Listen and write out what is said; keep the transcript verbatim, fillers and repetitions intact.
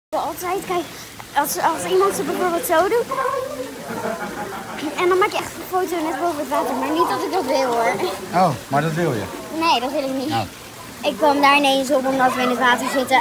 Altijd, kijk, als, als iemand ze bijvoorbeeld zo doet. En dan maak je echt een foto net boven het water. Maar niet dat ik dat wil hoor. Oh, maar dat wil je? Nee, dat wil ik niet. Nou. Ik kwam daar ineens op omdat we in het water zitten.